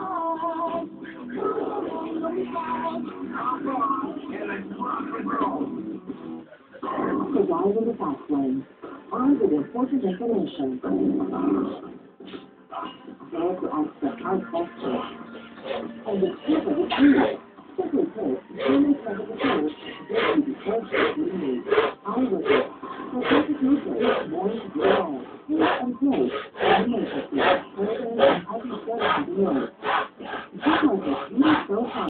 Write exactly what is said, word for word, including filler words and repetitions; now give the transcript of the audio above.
Arrive in the fast lane. Armed with important information. Prepare to answer hard questions. And discover the truth. Simply put, humans have the tools to get you the answers you need. I was it. So take a future. More to do all. Please and play. And make it. Further and happy service to the world. Just like a beautiful